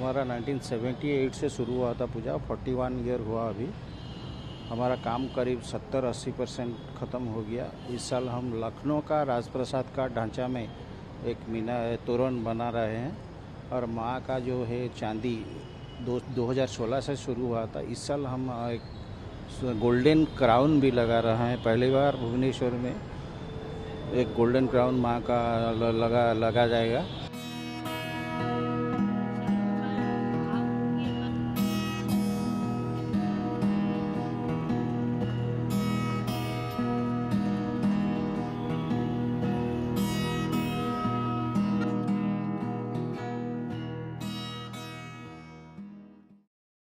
हमारा 1978 से शुरू हुआ था पूजा, 41 ईयर हुआ अभी। हमारा काम करीब 70-80% ख़त्म हो गया। इस साल हम लखनऊ का राजप्रसाद का ढांचा में एक तोरण बना रहे हैं और माँ का जो है चांदी 2016 से शुरू हुआ था। इस साल हम एक गोल्डन क्राउन भी लगा रहे हैं। पहली बार भुवनेश्वर में एक गोल्डन क्राउन माँ का लगा जाएगा।